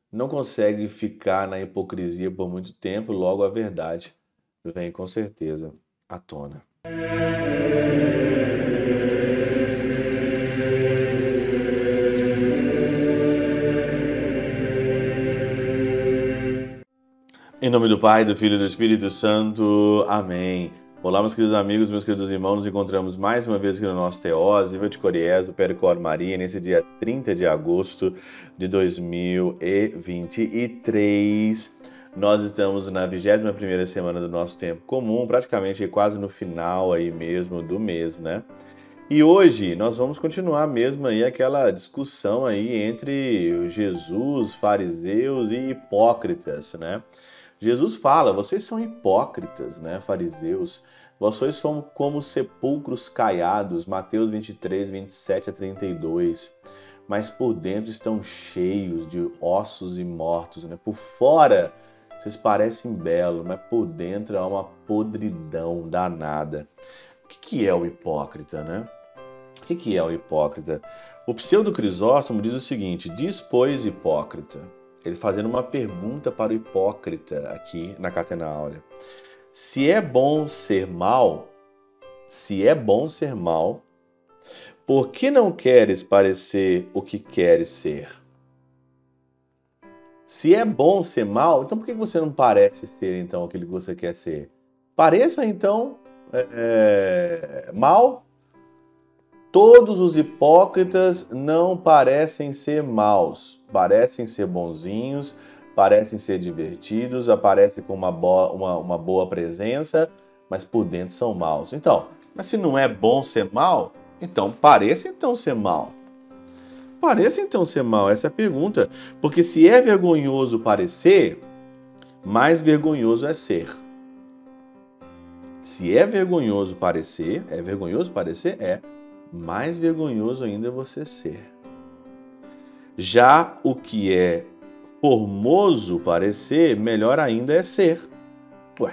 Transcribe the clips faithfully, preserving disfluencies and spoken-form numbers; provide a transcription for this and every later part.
não consegue ficar na hipocrisia por muito tempo, logo a verdade vem com certeza à tona. Em nome do Pai, do Filho e do Espírito Santo. Amém. Olá, meus queridos amigos, meus queridos irmãos, nos encontramos mais uma vez aqui no nosso Teós, Viva de Coriés, o Percor Maria, nesse dia trinta de agosto de dois mil e vinte e três. Nós estamos na vigésima primeira semana do nosso tempo comum, praticamente quase no final aí mesmo do mês, né? E hoje nós vamos continuar mesmo aí aquela discussão aí entre Jesus, fariseus e hipócritas, né? Jesus fala, vocês são hipócritas, né, fariseus? Vocês são como sepulcros caiados, Mateus vinte e três, vinte e sete a trinta e dois. Mas por dentro estão cheios de ossos e mortos, né? Por fora vocês parecem belos, mas por dentro há uma podridão danada. O que que é o hipócrita, né? O que que é o hipócrita? O Pseudo Crisóstomo diz o seguinte, diz, pois, hipócrita, ele fazendo uma pergunta para o hipócrita aqui na Catena Áurea. Se é bom ser mal, se é bom ser mal, por que não queres parecer o que queres ser? Se é bom ser mal, então por que você não parece ser então aquilo que você quer ser? Pareça então é, é, mal. Todos os hipócritas não parecem ser maus, parecem ser bonzinhos, parecem ser divertidos, aparecem com uma boa, uma, uma boa presença, mas por dentro são maus. Então, mas se não é bom ser mal, então pareça então ser mal. Pareça então ser mal, essa é a pergunta. Porque se é vergonhoso parecer, mais vergonhoso é ser. Se é vergonhoso parecer, é vergonhoso parecer? É. Mais vergonhoso ainda é você ser. Já o que é formoso parecer, melhor ainda é ser. Ué,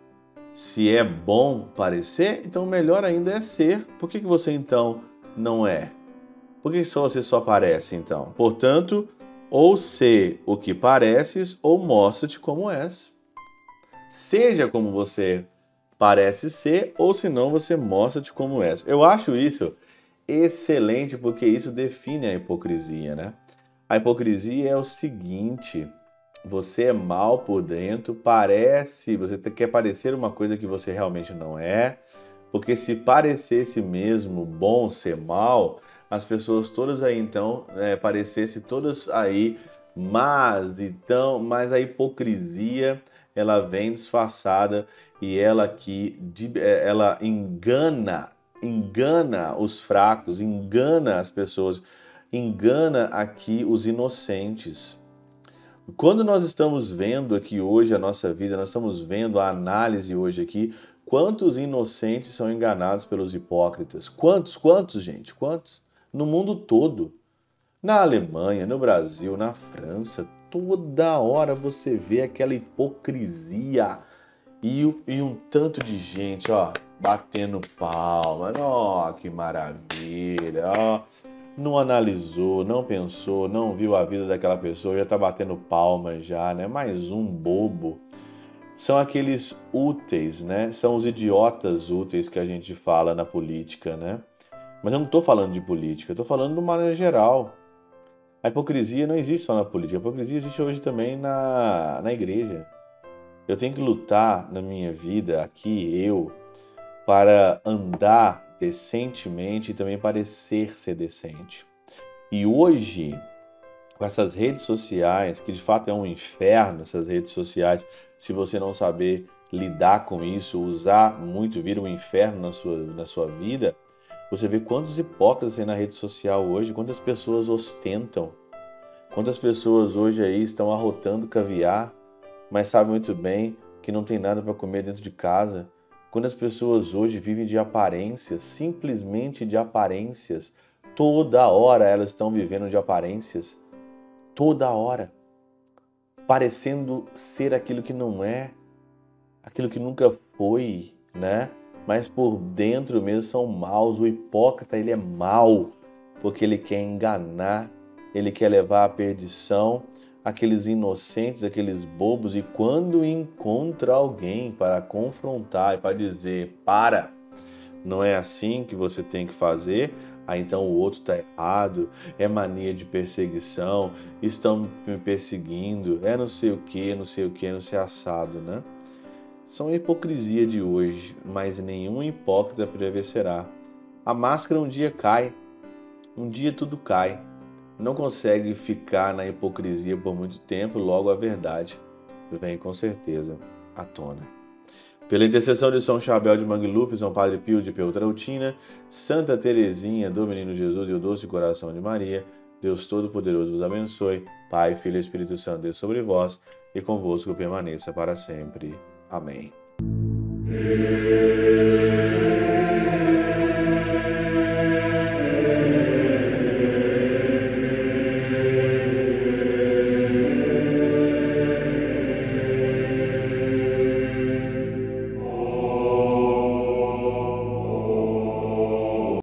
se é bom parecer, então melhor ainda é ser. Por que que você então não é? Por que só você só parece então? Portanto, ou ser o que pareces, ou mostra-te como és. Seja como você parece ser, ou senão você mostra-te como és. Eu acho isso excelente, porque isso define a hipocrisia, né? A hipocrisia é o seguinte, você é mal por dentro, parece, você quer parecer uma coisa que você realmente não é, porque se parecesse mesmo bom ser mal, as pessoas todas aí então, é, parecessem todas aí mas então, mas a hipocrisia, ela vem disfarçada e ela aqui, ela engana engana os fracos, engana as pessoas, engana aqui os inocentes. Quando nós estamos vendo aqui hoje a nossa vida, nós estamos vendo a análise hoje aqui, quantos inocentes são enganados pelos hipócritas? Quantos, quantos, gente? Quantos? No mundo todo. Na Alemanha, no Brasil, na França, toda hora você vê aquela hipocrisia e, e um tanto de gente, ó, batendo palma. Ó, que maravilha, ó. Não analisou, não pensou, não viu a vida daquela pessoa, já tá batendo palma já, né? Mais um bobo. São aqueles úteis, né? São os idiotas úteis que a gente fala na política, né? Mas eu não tô falando de política, eu tô falando de uma maneira geral. A hipocrisia não existe só na política, a hipocrisia existe hoje também na, na igreja. Eu tenho que lutar na minha vida, aqui, eu, para andar decentemente e também parecer ser decente. E hoje, com essas redes sociais, que de fato é um inferno, essas redes sociais, se você não saber lidar com isso, usar muito, vira um inferno na sua, na sua vida, você vê quantos hipócritas tem na rede social hoje, quantas pessoas ostentam, quantas pessoas hoje aí estão arrotando caviar, mas sabem muito bem que não tem nada para comer dentro de casa. Quantas pessoas hoje vivem de aparências, simplesmente de aparências. Toda hora elas estão vivendo de aparências. Toda hora. Parecendo ser aquilo que não é, aquilo que nunca foi, né? Mas por dentro mesmo são maus. O hipócrita, ele é mau, porque ele quer enganar, ele quer levar à perdição aqueles inocentes, aqueles bobos, e quando encontra alguém para confrontar e para dizer, para, não é assim que você tem que fazer, aí então o outro está errado, é mania de perseguição, estão me perseguindo, é não sei o que, não sei o que, não sei assado, né? São a hipocrisia de hoje, mas nenhum hipócrita prevalecerá. A máscara um dia cai, um dia tudo cai. Não consegue ficar na hipocrisia por muito tempo, logo a verdade vem com certeza à tona. Pela intercessão de São Chabel de Mangluf, São Padre Pio de Peltrautina, Santa Teresinha do Menino Jesus e o Doce Coração de Maria, Deus Todo-Poderoso vos abençoe, Pai, Filho e Espírito Santo, Deus sobre vós e convosco permaneça para sempre. Amém.